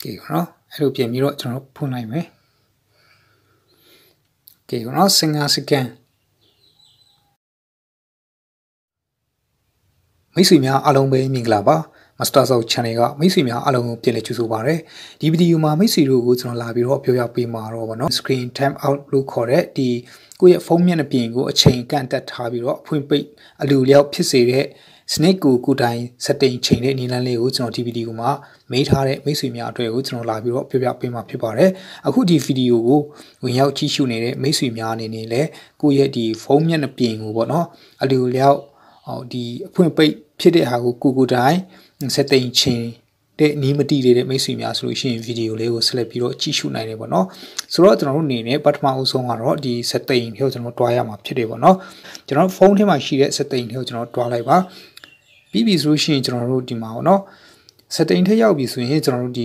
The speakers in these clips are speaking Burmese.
Okay, no, I hope you mirror to punai me. Okay, no, sing us again. မိတ်ဆွေများအားလုံးပဲမင်္ဂလာပါ Master Soul Channel ကမိတ်ဆွေများအားလုံးကိုပြန်လည်ကြိုဆိုပါရစေဒီဗီဒီယိုမှာမိတ်ဆွေတို့ကိုကျွန်တော်လာပြီးတော့ပြောပြပေးမှာတော့ဗောနော် Screen Time Out လို့ခေါ်တဲ့ဒီကိုယ့်ရဲ့ဖုန်းမျက်နှာပြင်ကိုအချိန်ကန့်တက်ထားပြီးတော့အဖွင့်ပိတ်အလူလျောက်ဖြစ်စေတဲ့ Snake ကိုတိုင် setting ချိန်တဲ့နည်းလမ်းလေးကိုကျွန်တော်ဒီဗီဒီယိုမှာမေးထားတဲ့မိတ်ဆွေများအတွက်ကိုကျွန်တော်လာပြီးတော့ပြောပြပေးမှာဖြစ်ပါတယ်အခုဒီဗီဒီယိုကိုဝင်ရောက်ကြည့်ရှုနေတဲ့မိတ်ဆွေများအနေနဲ့လည်းကိုယ့်ရဲ့ဒီဖုန်းမျက်နှာပြင်ကိုဗောနော်အလူလျောက်ဒီအဖွင့်ပိတ်ဖြစ်တဲ့ဟာကိုတိုင် setting ချင်းတဲ့နီးမတိတဲ့မိတ်ဆွေများဆိုလို့ရှိရင်ဗီဒီယိုလေးကိုဆက်လက်ပြီးတော့ကြည့်ရှုနိုင်တယ်ပေါ့နော်ဆိုတော့ကျွန်တော်တို့အနေနဲ့ပထမအဦးဆုံးကတော့ဒီ setting ကိုကျွန်တော်တွားရမှာဖြစ်တယ်ပေါ့နော်ကျွန်တော်ဖုန်းထဲမှာရှိတဲ့ setting ကိုကျွန်တော်တွားလိုက်ပါပြီးပြီဆိုလို့ရှိရင်ကျွန်တော်တို့ဒီမှာပေါ့နော် setting ထဲရောက်ပြီဆိုရင်ကျွန်တော်တို့ဒီ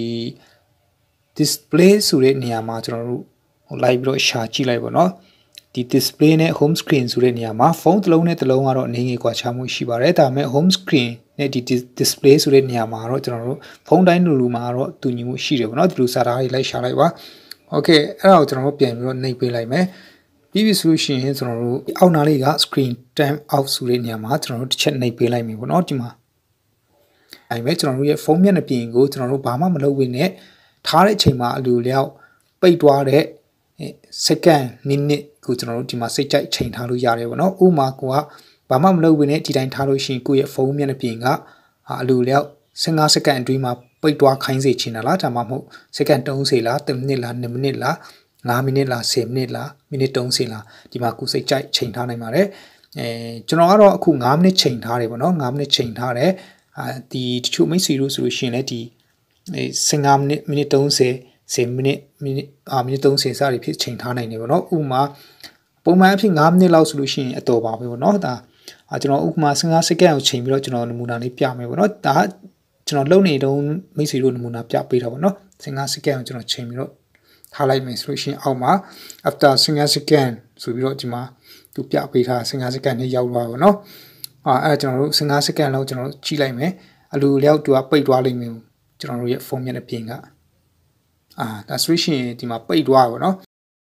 display ဆိုတဲ့နေရာမှာကျွန်တော်တို့လိုက်ပြီးတော့ရှာကြည့်လိုက်ပေါ့နော်ဒီ display နဲ့ home screen ဆိုတဲ့နေရာမှာဖုန်းတစ်လုံးနဲ့တစ်လုံးကတော့အနေငယ်ကွာခြားမှုရှိပါတယ်ဒါပေမဲ့ home screen နဲ့ဒီ display ဆိုတဲ့နေရာမှာတော့ကျွန်တော်တို့ဖုန်းတိုင်းလူမှာတော့တူညီမှုရှိတယ်ပေါ့နော်ဒီလိုစာသားတွေလိုက်ရှာလိုက်ပါ okay အဲ့ဒါကိုကျွန်တော်တို့ပြန်ပြီးတော့နှိပ်ပေးလိုက်မယ်ပြီးပြီဆိုလို့ရှိရင်ကျွန်တော်တို့အောက်နားလေးက screen time out ဆိုတဲ့နေရာမှာကျွန်တော်တို့တစ်ချက်နှိပ်ပေးလိုက်မယ်ပေါ့နော်ဒီမှာအဲ့မဲ့ကျွန်တော်တို့ရဲ့ဖုန်းမျက်နှာပြင်ကိုကျွန်တော်တို့ဘာမှမလုပ်ဘဲနဲ့ထားတဲ့အချိန်မှာအလိုလျောက်ပိတ်သွားတဲ့ second minute ကိုကျွန်တော်တို့ဒီမှာစိတ်ကြိုက်ချိန်ထားလို့ရတယ်ပေါ့နော်ဥပမာကိုကဘာမှမလုပ်ဘဲနဲ့ဒီတိုင်းထားလို့ရှိရင်ကိုယ့်ရဲ့ဖုန်းမျက်နှာပြင်ကအလိုလျောက်15စက္ကန့်အတွင်းမှာပိတ်သွားခိုင်းစေချင်တာလားဒါမှမဟုတ်စက္ကန့်30လား10မိနစ်လား2မိနစ်လား5မိနစ်လား10မိနစ်လားမိနစ်30လားဒီမှာကိုစိတ်ကြိုက်ချိန်ထားနိုင်ပါတယ်ကျွန်တော်ကတော့အခု5မိနစ်ချိန်ထားတယ်ပေါ့နော်5မိနစ်ချိန်ထားတယ်ဒီတချို့မိတ်ဆွေတို့ဆိုလို့ရှိရင်လည်းဒီ15မိနစ်မိနစ်30 10မိနစ်မိနစ်30စသည်ဖြစ်ချိန်ထားနိုင်တယ်ပေါ့နော်ဥပမာပုံမှန်အဖြစ်5မိနစ်လောက်ဆိုလို့ရှိရင်အတော်ပါပဲပေါ့နော်ဒါကျွန်တော်ဥပမာ15စက္ကန့်ကိုချိန်ပြီးတော့ကျွန်တော်နမူနာလေးပြမယ်ပေါ့နော်ဒါကျွန်တော်လုပ်နေတုန်းမိတ်ဆွေတို့နမူနာပြပေးတာပေါ့နော်15စက္ကန့်ကိုကျွန်တော်ချိန်ပြီးတော့ထားလိုက်မယ်ဆိုလို့ရှိရင်အောက်မှာ after 15စက္ကန့်ဆိုပြီးတော့ဒီမှာသူပြပေးထား15စက္ကန့်နဲ့ရောက်သွားပါပေါ့နော်အဲ့ကျွန်တော်တို့15စက္ကန့်လောက်ကျွန်တော်ကြည့်လိုက်မယ်အလိုလျောက်သူကပိတ်သွားလိမ့်မယ်ကျွန်တော်တို့ရဲ့ဖုန်းမျက်နှာပြင်ကဒါဆိုရင်ဒီမှာပိတ်သွားပါတော့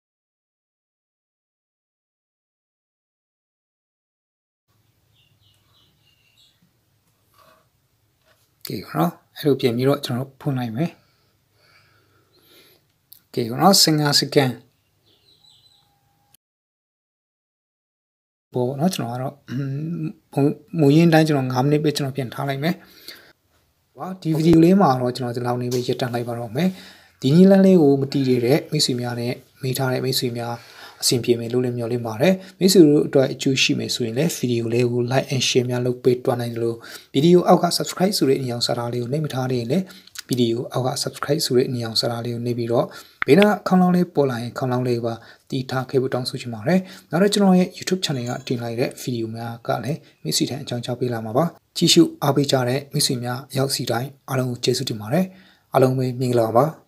ကဲနော်အဲ့လိုပြင်ပြီးတော့ကျွန်တော်ဖွင့်လိုက်မယ်ကဲနော်15စက္ကန့်ပေါ့နော်ကျွန်တော်ကတော့မူရင်းတိုင်းကျွန်တော်5မိနစ်ပဲကျွန်တော်ပြန်ထားလိုက်မယ်ဒီဗီဒီယိုလေးမှာတော့ကျွန်တော်ဒီလောက်နေပဲရပ်တန့်လိုက်ပါတော့မယ်ဒီနည်းလမ်းလေးကိုမတီးရတဲ့မိတ်ဆွေများနဲ့မိထားတဲ့မိတ်ဆွေများအဆင်ပြေမယ်လို့လည်းမျှော်လင့်ပါတယ်မိတ်ဆွေတို့အတွက်အကျိုးရှိမယ်ဆိုရင်လည်းဗီဒီယိုလေးကို like and share များလုပ်ပေးတွန်းနိုင်တယ်လို့ဗီဒီယိုအောက်က subscribe ဆိုတဲ့အကြောင်းစာသားလေးကိုနှိပ်မထားသေးရင်လည်းဗီဒီယိုအောက်က subscribe ဆိုတဲ့အကြောင်းစာသားလေးကိုနှိပ်ပြီးတော့ဘေးနားခေါင်းလောင်းလေးပေါ်လာရင်ခေါင်းလောင်းလေးပါတီးထားခဲ့ဖို့တောင်းဆိုချင်ပါတယ်နောက်တော့ကျွန်တော်ရဲ့ YouTube channel ကတင်လိုက်တဲ့ဗီဒီယိုများကလည်းမိတ်ဆွေတိုင်းအကြောင်းကြားပေးလာမှာပါကြည့်ရှုအားပေးကြတဲ့မိတ်ဆွေများရောက်စီတိုင်းအားလုံးကိုကျေးဇူးတင်ပါတယ်အားလုံးပဲမင်္ဂလာပါ